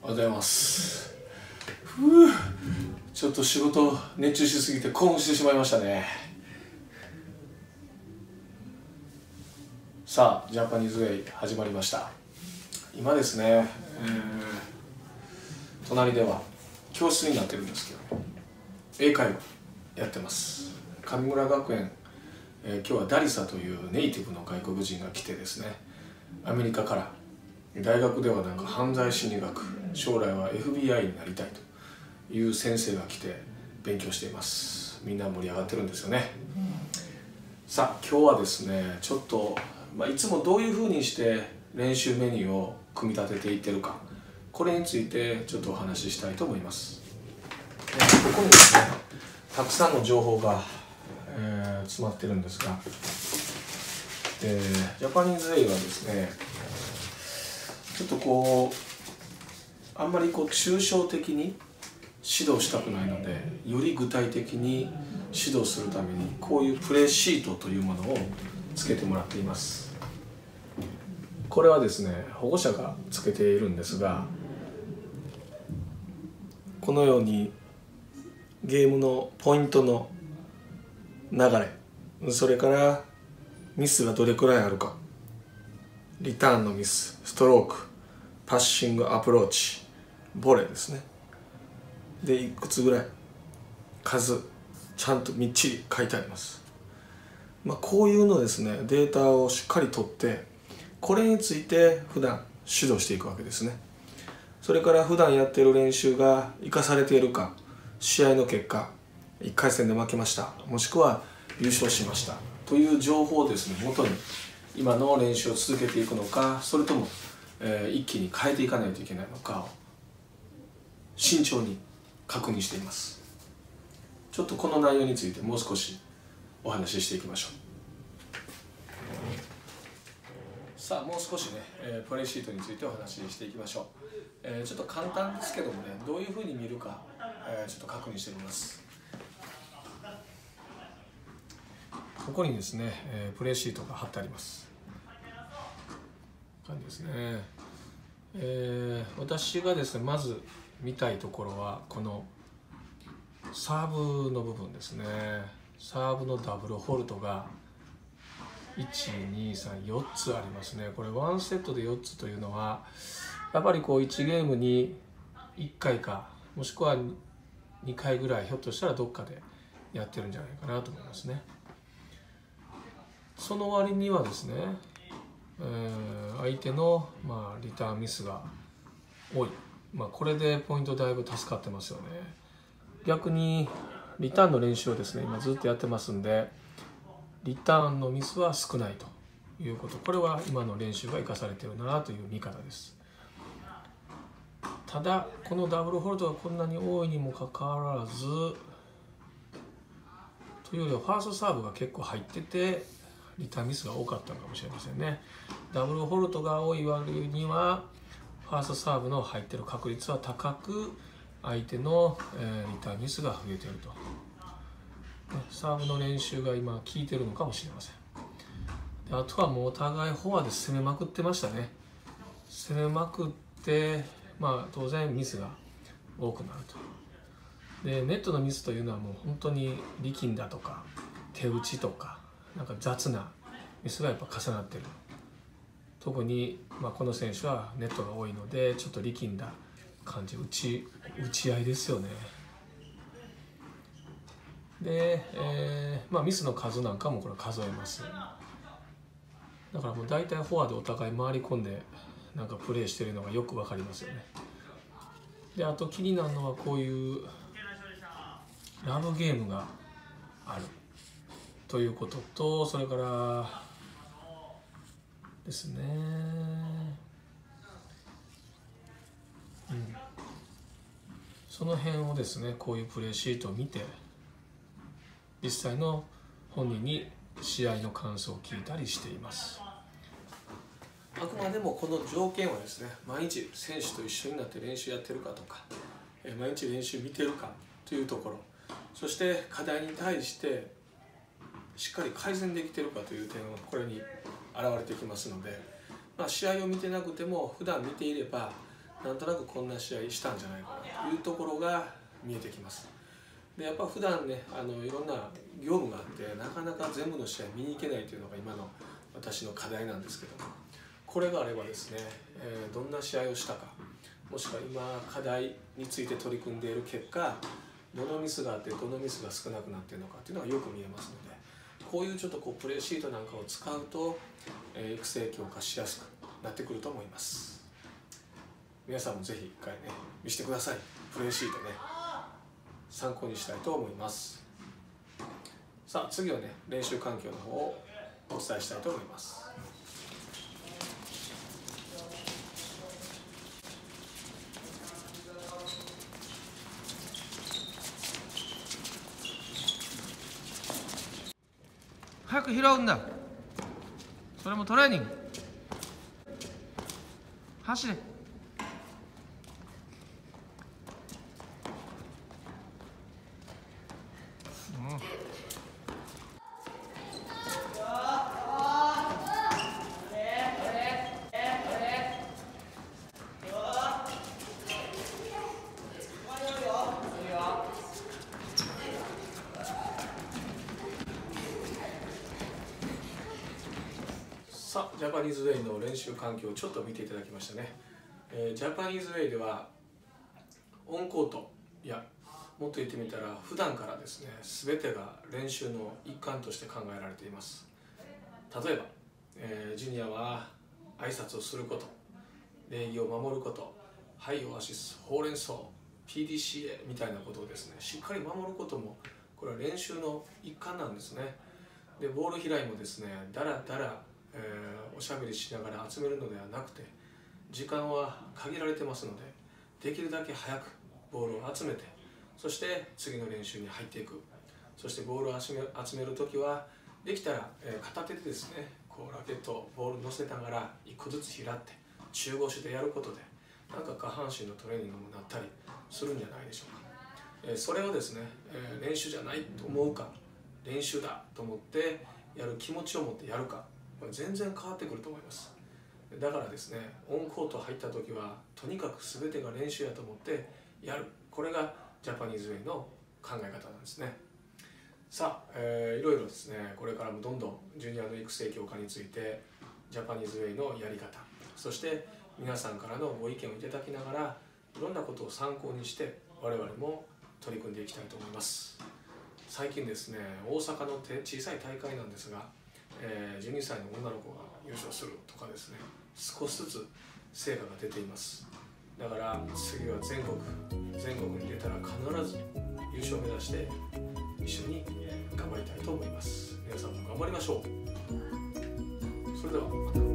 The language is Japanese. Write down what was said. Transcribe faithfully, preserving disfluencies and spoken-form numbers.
おはようございます。ふう、ちょっと仕事熱中しすぎて興奮してしまいましたね。さあ、ジャパニーズウェイ始まりました。今ですね、えー、隣では教室になってるんですけど、英会話やってます。上村学園、えー、今日はダリサというネイティブの外国人が来てですね、アメリカから大学ではなんか犯罪心理学、将来は エフビーアイ になりたいという先生が来て勉強しています。みんな盛り上がってるんですよね。さあ、今日はですね、ちょっと、まあ、いつもどういうふうにして練習メニューを組み立てていってるか、これについてちょっとお話ししたいと思います。ここにですね、たくさんの情報が、えー、詰まってるんですが、えー、ジャパニーズウェイはですね、ちょっとこうあんまりこう抽象的に指導したくないので、より具体的に指導するためにこういうプレーシートというものをつけてもらっています。これはですね、保護者がつけているんですが、このようにゲームのポイントの流れ、それからミスがどれくらいあるか、リターンのミス、ストローク、パッシングアプローチ、ボレーですね。で、いくつぐらい、数、ちゃんとみっちり書いてあります。まあ、こういうのですね、データをしっかり取って、これについて普段指導していくわけですね。それから普段やっている練習が生かされているか、試合の結果、いっかい戦で負けました、もしくは優勝しましたという情報をですね、元に今の練習を続けていくのか、それとも、えー、一気に変えていかないといけないのかを慎重に確認しています。ちょっとこの内容についてもう少しお話ししていきましょう。さあ、もう少しね、えー、プレーシートについてお話ししていきましょう。えー、ちょっと簡単ですけどもね、どういうふうに見るか、えー、ちょっと確認してみます。ここにですね、えー、プレーシートが貼ってあります。感じですね。えー、私がですね、まず見たいところはこのサーブの部分ですね。サーブのダブルホルトがいち、に、さん、よっつありますね。これワンセットでよっつというのはやっぱりこういちゲームにいっかいか、もしくはにかいぐらいひょっとしたらどっかでやってるんじゃないかなと思いますね。その割にはですね、えー、相手の、まあ、リターンミスが多い、まあ、これでポイントだいぶ助かってますよね。逆にリターンの練習をですね、今ずっとやってますんで、リターンのミスは少ないということ、これは今の練習が生かされているなという見方です。ただこのダブルホールドがこんなに多いにもかかわらず、というよりはファーストサーブが結構入っててリターンミスが多かったのかもしれませんね。ダブルホルトが多い割にはファーストサーブの入っている確率は高く、相手の、えー、リターンミスが増えていると。サーブの練習が今効いてるのかもしれません。で、あとはもうお互いフォアで攻めまくってましたね。攻めまくって、まあ、当然ミスが多くなると。で、ネットのミスというのはもう本当に力んだとか手打ちとかなんか雑なミスがやっぱ重なってる。特に、まあ、この選手はネットが多いのでちょっと力んだ感じ、打ち打ち合いですよね。で、えーまあ、ミスの数なんかもこれ数えます。だからもう大体フォアでお互い回り込んでなんかプレーしてるのがよくわかりますよね。で、あと気になるのはこういうラブゲームがあるということと、それからですね、うん、その辺をですね、こういうプレーシートを見て実際の本人に試合の感想を聞いたりしています。あくまでもこの条件はですね、毎日選手と一緒になって練習やってるかとか、毎日練習見てるかというところ、そして課題に対してしっかり改善できているかという点はこれに現れてきますので、まあ、試合を見てなくても普段見ていればなんとなくこんな試合したんじゃないかなというところが見えてきます。でやっぱ普段ねあのいろんな業務があってなかなか全部の試合見に行けないというのが今の私の課題なんですけども、これがあればですね、えー、どんな試合をしたか、もしくは今課題について取り組んでいる結果どのミスがあってどのミスが少なくなっているのかっていうのがよく見えますので、こういうちょっとこうプレーシートなんかを使うと、えー、育成強化しやすくなってくると思います。皆さんもぜひ一回ね見せてください。プレーシートね参考にしたいと思います。さあ次はね練習環境の方をお伝えしたいと思います。 早く拾うんだ。それもトレーニング。走れ。 さあジャパニーズウェイの練習環境をちょっと見ていただきましたね。えー、ジャパニーズウェイではオンコート、いやもっと言ってみたら普段からですね全てが練習の一環として考えられています。例えば、えー、ジュニアは挨拶をすること、礼儀を守ること、ハイオアシス、ほうれん草、ピーディーシーエー みたいなことをですねしっかり守ることもこれは練習の一環なんですね。でボール拾いもですねだらだら、えー、おしゃべりしながら集めるのではなくて、時間は限られてますのでできるだけ早くボールを集めて、そして次の練習に入っていく。そしてボールを集め集めるときはできたら、えー、片手でですねこうラケットボール乗せながらいっこずつ拾って中腰でやることでなんか下半身のトレーニングにもなったりするんじゃないでしょうか。えー、それをですね、えー、練習じゃないと思うか練習だと思ってやる気持ちを持ってやるか、これ全然変わってくると思います。だからですねオンコート入った時はとにかく全てが練習やと思ってやる、これがジャパニーズウェイの考え方なんですね。さあ、えー、いろいろですねこれからもどんどんジュニアの育成強化についてジャパニーズウェイのやり方、そして皆さんからのご意見をいただきながらいろんなことを参考にして我々も取り組んでいきたいと思います。最近ですね大阪の小さい大会なんですが、えー、じゅうにさいの女の子が優勝するとかですね少しずつ成果が出ています。だから次は全国全国に出たら必ず優勝を目指して一緒に頑張りたいと思います。皆さんも頑張りましょう。それではまた。